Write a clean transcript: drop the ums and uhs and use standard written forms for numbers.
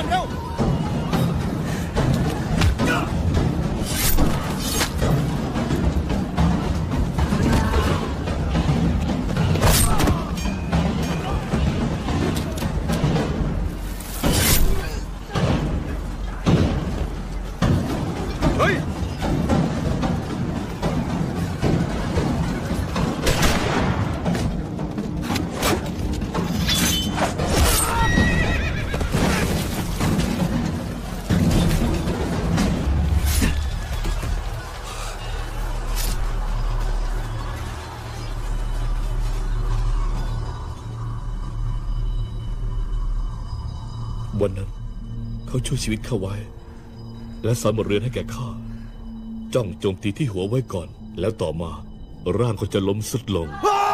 เร็ววันนั้นเขาช่วยชีวิตข้าไว้และสอนบทเรียนให้แก่ข้าจ้องโจมตีที่หัวไว้ก่อนแล้วต่อมาร่างก็จะล้มสุดลง